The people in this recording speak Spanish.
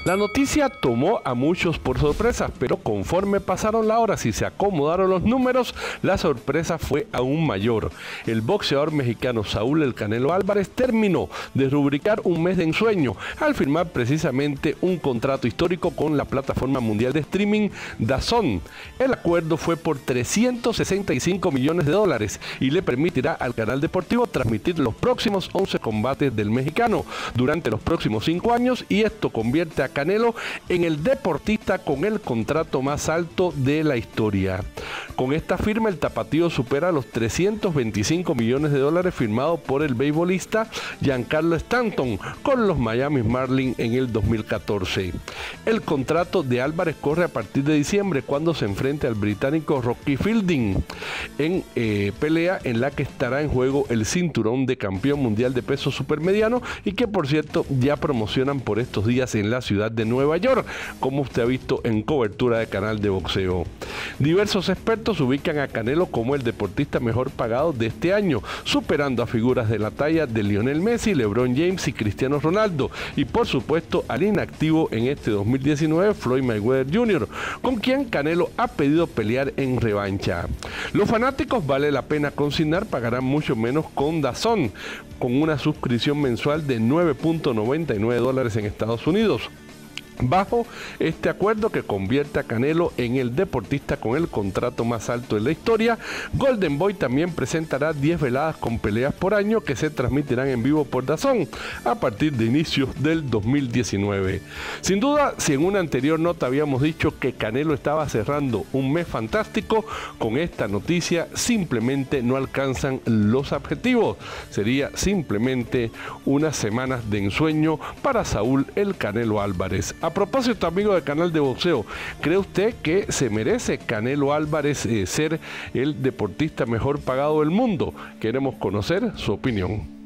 La noticia tomó a muchos por sorpresa, pero conforme pasaron las horas y se acomodaron los números, la sorpresa fue aún mayor. El boxeador mexicano Saúl El Canelo Álvarez terminó de rubricar un mes de ensueño al firmar precisamente un contrato histórico con la plataforma mundial de streaming DAZN. El acuerdo fue por $365 millones y le permitirá al canal deportivo transmitir los próximos 11 combates del mexicano durante los próximos 5 años, y esto convierte a Canelo en el deportista con el contrato más alto de la historia. Con esta firma el tapatío supera los $325 millones firmados por el beisbolista Giancarlo Stanton con los Miami Marlins en el 2014. El contrato de Álvarez corre a partir de diciembre, cuando se enfrente al británico Rocky Fielding en pelea en la que estará en juego el cinturón de campeón mundial de peso supermediano, y que por cierto ya promocionan por estos días en la ciudad de Nueva York, como usted ha visto en cobertura de Canal de Boxeo. Diversos expertos ubican a Canelo como el deportista mejor pagado de este año, superando a figuras de la talla de Lionel Messi, LeBron James y Cristiano Ronaldo, y por supuesto al inactivo en este 2019 Floyd Mayweather Jr., con quien Canelo ha pedido pelear en revancha. Los fanáticos, vale la pena consignar, pagarán mucho menos con DAZN, con una suscripción mensual de $9.99 en Estados Unidos. Bajo este acuerdo, que convierte a Canelo en el deportista con el contrato más alto de la historia, Golden Boy también presentará 10 veladas con peleas por año que se transmitirán en vivo por DAZN a partir de inicios del 2019. Sin duda, si en una anterior nota habíamos dicho que Canelo estaba cerrando un mes fantástico, con esta noticia simplemente no alcanzan los objetivos. Sería simplemente unas semanas de ensueño para Saúl El Canelo Álvarez. A propósito, amigo del canal de boxeo, ¿cree usted que se merece Canelo Álvarez ser el deportista mejor pagado del mundo? Queremos conocer su opinión.